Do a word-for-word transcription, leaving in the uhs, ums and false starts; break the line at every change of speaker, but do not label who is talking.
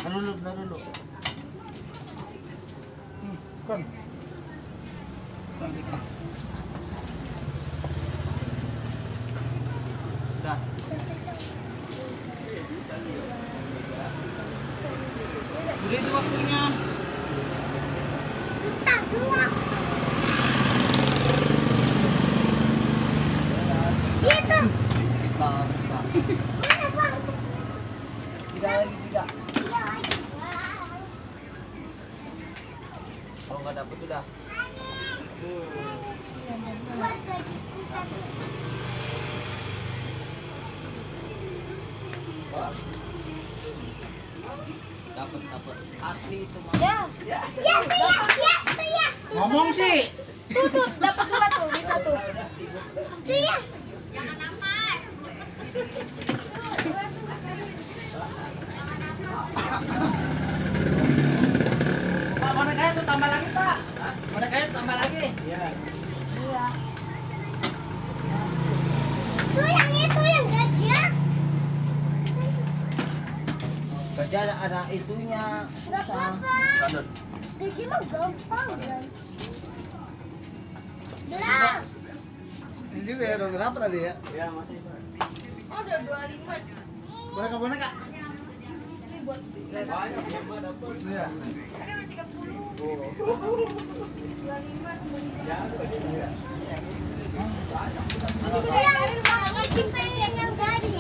dulu, taruh dulu. Hmm, kan. Dah. Udah itu waktunya.
Tak dua. Itu.
Kita, kita.
Mana bang?
Tiga lagi, tiga.
Iya lagi.
Kalau nggak dapet udah.
Buat lagi.
Dapet, dapet. Asli itu mah.
Ya,
Ya, ya, ya, ya.
Ngomong sih.
tuh tuh dapat dua tuh, bisa tuh.
Iya.
Pak, mana kayak tuh tambah lagi, Pak? Mana kayak tambah lagi? Iya.
Iya.
Tuh yang itu yang gajah.
Gajah ada, ada itunya.
Gak
Susah.
apa-apa. Gajah mah gampang guys. Belah.
Ini juga ya, udah berapa tadi ya?
Ya masih.
Oh, udah dua puluh lima.
Boneka boneka.
Ini buat
Banyak ya mah dapat.
Iya.
ada udah tiga puluh.
Oh.
dua puluh lima
Ya,
Itu yang banget kita yang jadi.